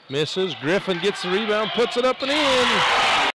Misses. Griffin gets the rebound, puts it up and in.